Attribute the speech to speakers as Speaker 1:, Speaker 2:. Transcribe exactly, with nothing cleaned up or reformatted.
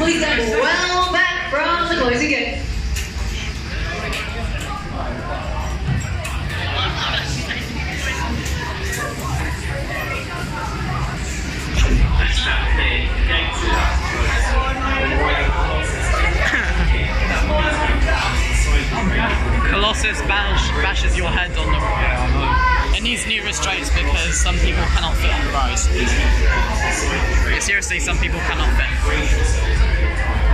Speaker 1: complete that well back from the closing gate.
Speaker 2: Colossus bash, bashes your head on the road. It needs new restraints because some people cannot fit on the rows. Seriously, some people cannot fit.